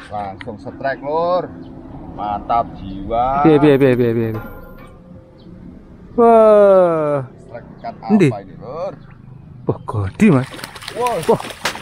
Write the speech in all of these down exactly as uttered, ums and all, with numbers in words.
Langsung strike lur. Mantap jiwa. Piye piye piye piye piye. Wah. Strike ikan Endi? apa ini lur? Wah, gede Mas. Wah. Wah.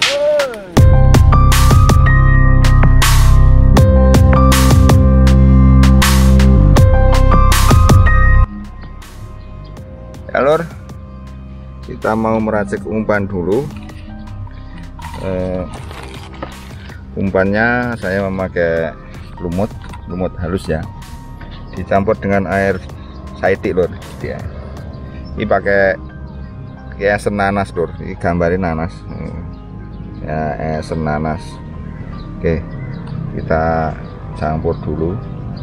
Ya lur, kita mau meracik umpan dulu. Eh, umpannya saya memakai lumut, lumut halus ya, dicampur dengan air saiti lur. Ya. Ini pakai kayak esen nanas lur. Ini gambarin nanas. Ya, esen nanas. Oke, kita campur dulu.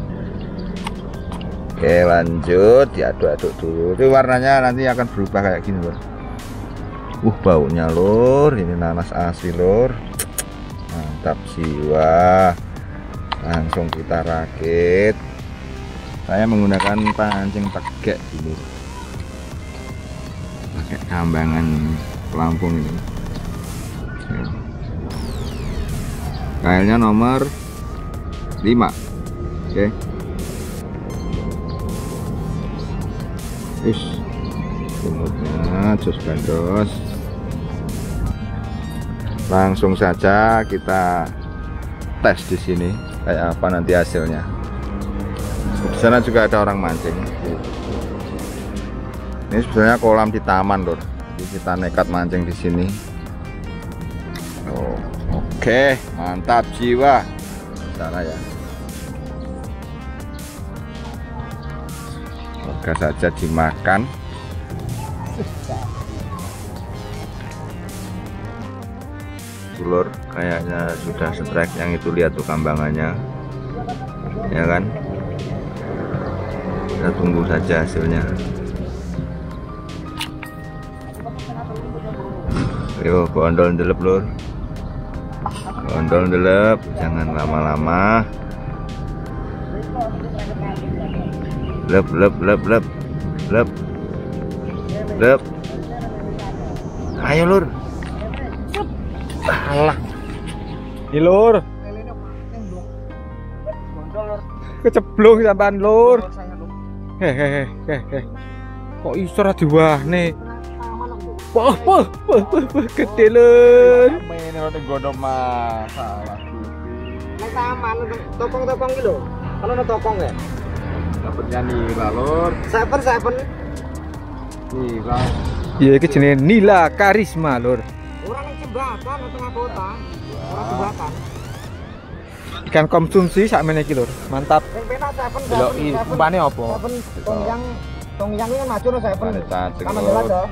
Oke, lanjut diaduk-aduk dulu. Itu warnanya nanti akan berubah kayak gini lur. Uh, baunya lur, ini nanas asli lur. Mantap jiwa. Langsung kita rakit. Saya menggunakan pancing tegek ini, pakai kambangan pelampung ini. Kailnya nomor lima. Oke. Wis, lumutnya jos bandos. Langsung saja kita tes di sini kayak apa nanti hasilnya. Di sana juga ada orang mancing. Ini sebenarnya kolam di taman lur. Jadi kita nekat mancing di sini. Oh, oke, mantap jiwa. Sana ya. Semoga saja dimakan. Lur, kayaknya sudah strike yang itu, lihat tuh kambangannya. Ya kan? Kita tunggu saja hasilnya. Yo, gondol ndelep lur. Gondol ndelep, jangan lama-lama. Lep lep lep lep lep lep. Ayo lur. Alah. Ini lur. Keceblong sampean lur. Hehehe, hehehe. Kok iso ra diwahne? Wah, wah, wah, wah, gede lur. Main rada godhong masalah. Nek taman topong-topong iki lho. Kalau ana topong ya. Dapatnya nila lur. Seven seven. Nila. Iya, iki jenenge Nila Karisma lur. Ora ning jembatan nang tengah kota. Ora jembatan. Ikan konsumsi sakmene iki lur. Mantap. Sing penak seven. Deloki umpane apa? Seven tongyang tongyang iki kan maju no seven. Ada cacing, Sama Lur. jelas ya.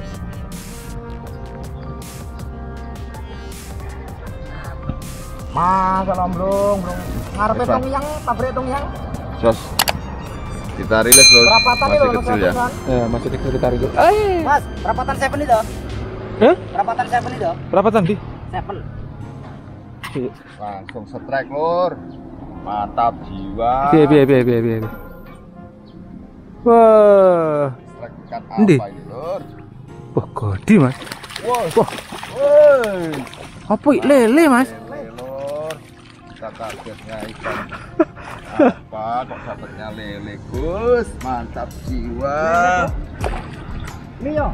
Mas, salam blong, blong. Ngarepe Cepat. tongyang, pabrik tongyang. Sos. Kita rilis lur. Perapatan Masih itu kecil ya. Ya, masih kecil kita ribut. Eh, Mas, perapatan seven itu. hah? Perapatan seven itu. Perapatan di? Seven. Langsung strike lur. Mantap jiwa. Piye piye piye piye piye. Wah. Strike ikan Endi? apa ini lur? Wah, gede Mas. Wah. Wah, Woi. apa iki lele Mas? Lele lur. Kita kagetnya ikan apa kok dapatnya lele Gus. Mantap jiwa. Ini yo.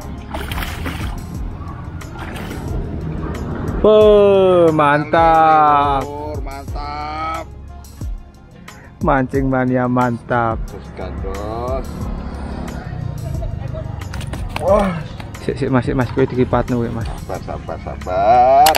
Wah, mantap. Lur, mantap. Mancing mania mantap. Terus gandos. Wah, Sik sik Mas, sik Mas kowe dikipatno kowe Mas. sabar sabar sabar.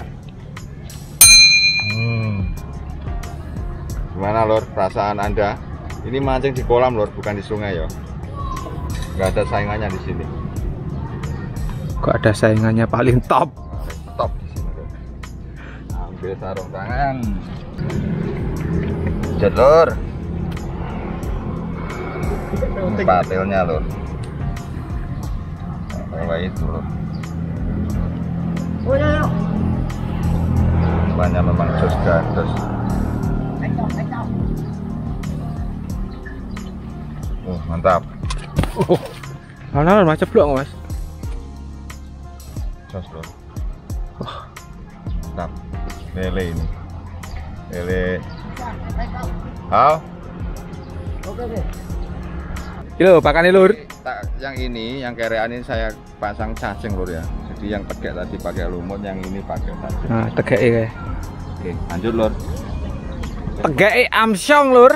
Hmm. Gimana lur perasaan Anda? Ini mancing di kolam lur, bukan di sungai ya. Nggak ada saingannya di sini. Kok ada saingannya paling top. Top di sini lur. Ambil sarung tangan. Jalur. Patilnya lur. Bawa itu lur. Oh, ya, ya. Banyak memang jos gandos. Oh, mantap. Oh. Mana Mas ceblok Mas? Jos lur. Mantap. Lele ini. lele. Hao. Oke deh. Kilo pakane lur. Tak yang ini, yang kerean ini saya pasang cacing lur ya. Jadi yang tegak tadi pakai lumut, yang ini pakai cacing. Nah, tegake kae. Oke, lanjut lur. Tegake Armstrong lur.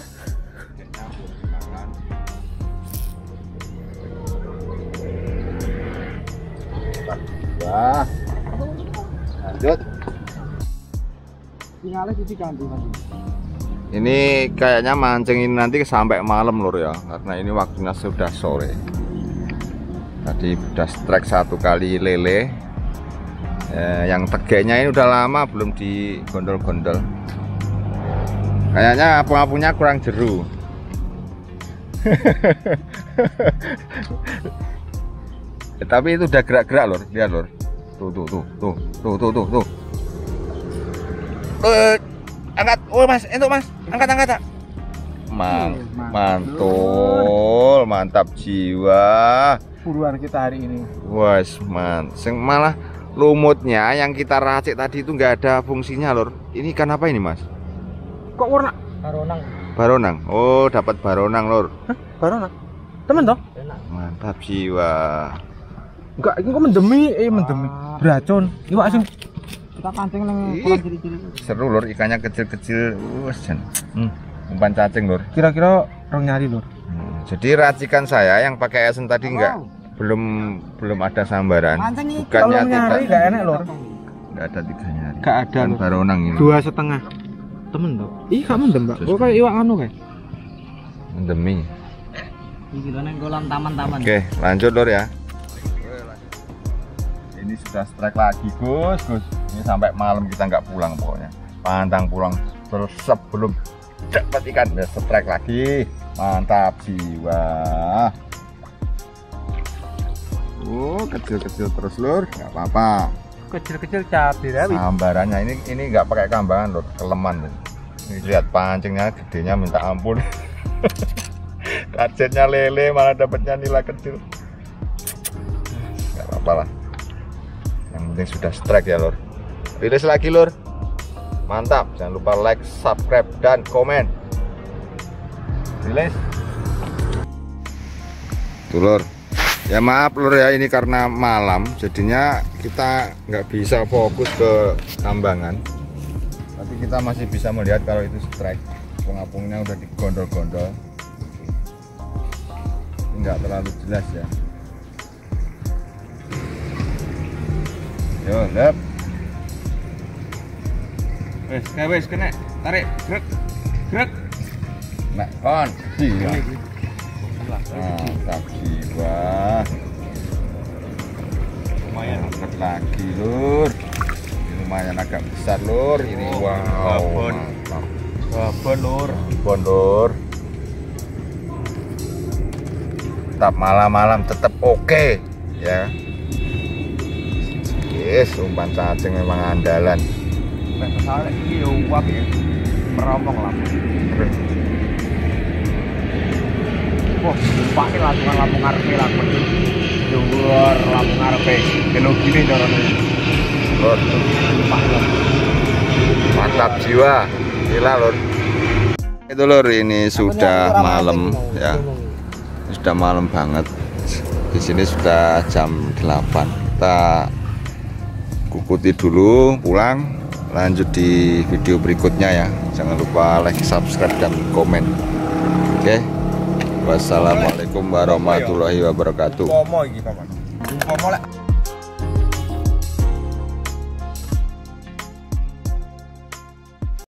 Wah. Lanjut. Tinggalnya cuci ganti nanti. Ini kayaknya mancing ini nanti sampai malam lur ya, karena ini waktunya sudah sore. Tadi sudah strike satu kali lele. Eh, yang tegeknya ini udah lama belum digondol-gondol. Kayaknya apung-apungnya kurang jeru. Eh, tapi itu udah gerak-gerak lur, lihat lur. Tuh tuh tuh tuh tuh tuh tuh tuh. Eh, angkat, oh mas, itu mas, angkat angkat tak. Man, mantul, mantap jiwa. Buruan kita hari ini. Wes man, sing malah lumutnya yang kita racik tadi itu nggak ada fungsinya lor. Ini ikan apa ini mas? Kok warna? Baronang. Baronang. Oh dapat baronang lor. Hah? Baronang. Temen toh? Mantap jiwa. Enggak, ini kok mendemi, eh mendemi. Beracun. Iwak sing Kita pancing nang Ih. kolam ciri-ciri. Seru lor, ikannya kecil-kecil. Wes jan. Hmm, umpan cacing lor. kira-kira rong nyari lur. Hmm, jadi racikan saya yang pakai esen tadi enggak belum belum ada sambaran. Pancing iki. Bukannya Kalau nyari tidak enggak enak lur. enggak ada tiga nyari. Enggak ada Kan lur. baronang ini. Dua setengah. Temen toh? Ih, gak mendem, Mbak. Kok kayak iwak anu kae. Demi. Iki lho nang kolam taman-taman. Oke, lanjut lor ya. Ini sudah strike lagi, Gus, Gus. Ini sampai malam kita nggak pulang pokoknya. Pantang pulang terus sebelum dapat ikan, ya strike lagi. Mantap jiwa. Oh, kecil-kecil terus lur, nggak apa-apa. Kecil-kecil cabai rawi. Sambarannya ini ini nggak pakai kambangan lur, keleman. Ini lihat pancingnya gedenya minta ampun. Targetnya lele malah dapatnya nila kecil. Nggak apa-apa lah. Yang penting sudah strike ya lur. Rilis lagi lur. Mantap. Jangan lupa like, subscribe, dan komen. Rilis. Tuh lur. Ya maaf lur ya, ini karena malam jadinya kita nggak bisa fokus ke tambangan. Tapi kita masih bisa melihat kalau itu strike. Apung-apungnya udah digondol-gondol. Nggak terlalu jelas ya. Yo, lep. Wes, kae wes kena. Tarik, grek. Grek. Nek kon, jiwa. Mantap jiwa. Lumayan. Angkat lagi lur. Ini lumayan agak besar lur. Ini Oh, wow. babon. Mantap. Babon lur. Babon lur. Tetap malam-malam tetap oke ya. Yes, umpan cacing memang andalan. Nek kesale iki yo uap ya. Merompong lah. Wah, pakai lapungan lapung ngarepe lapun. Luar lapung ngarepe. Kelo gini carane. Lur, mantap jiwa. Gila lur. Itu lur, ini sudah malam ya. Sudah malam banget. Di sini sudah jam delapan. Kita kukuti dulu, pulang, lanjut di video berikutnya ya. Jangan lupa like, subscribe, dan komen. Oke. Wassalamualaikum warahmatullahi wabarakatuh. Pomo iki, Paman. Pomo lek